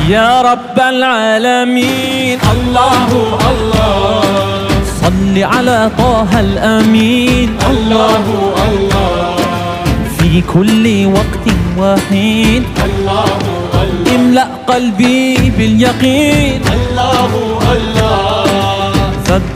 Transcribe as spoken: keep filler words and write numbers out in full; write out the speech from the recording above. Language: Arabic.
يا رب العالمين. الله الله صل على طه الأمين. الله الله في كل وقت وحين. الله الله املأ قلبي باليقين. الله الله